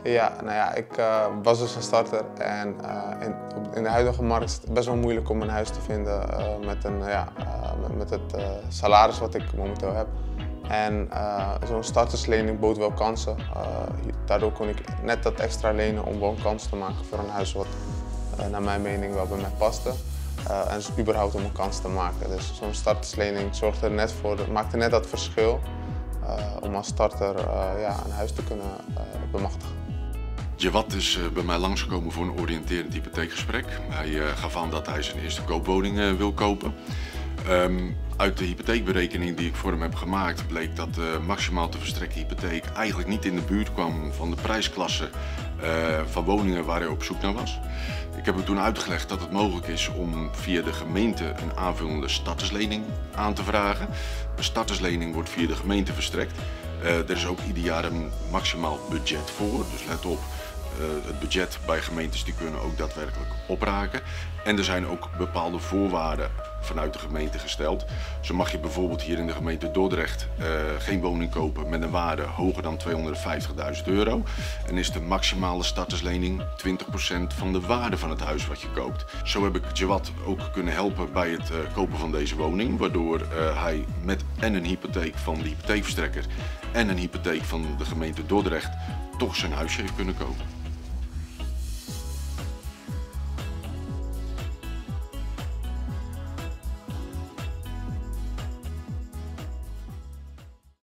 Ja, nou ja, ik was dus een starter en in de huidige markt is het best wel moeilijk om een huis te vinden met het salaris wat ik momenteel heb. En zo'n starterslening bood wel kansen. Daardoor kon ik net dat extra lenen om wel een kans te maken voor een huis wat naar mijn mening wel bij mij paste. En dus überhaupt om een kans te maken. Dus zo'n starterslening zorgde er net voor, maakte net dat verschil om als starter een huis te kunnen bemachtigen. Jawad is bij mij langsgekomen voor een oriënterend hypotheekgesprek. Hij gaf aan dat hij zijn eerste koopwoning wil kopen. Uit de hypotheekberekening die ik voor hem heb gemaakt bleek dat de maximaal te verstrekken hypotheek eigenlijk niet in de buurt kwam van de prijsklasse van woningen waar hij op zoek naar was. Ik heb hem toen uitgelegd dat het mogelijk is om via de gemeente een aanvullende starterslening aan te vragen. Een starterslening wordt via de gemeente verstrekt. Er is ook ieder jaar een maximaal budget voor, dus let op. Het budget bij gemeentes die kunnen ook daadwerkelijk opraken. En er zijn ook bepaalde voorwaarden vanuit de gemeente gesteld. Zo mag je bijvoorbeeld hier in de gemeente Dordrecht geen woning kopen met een waarde hoger dan €250.000. En is de maximale starterslening 20% van de waarde van het huis wat je koopt. Zo heb ik Jawad ook kunnen helpen bij het kopen van deze woning. Waardoor hij met een hypotheek van de hypotheekverstrekker en een hypotheek van de gemeente Dordrecht toch zijn huisje heeft kunnen kopen.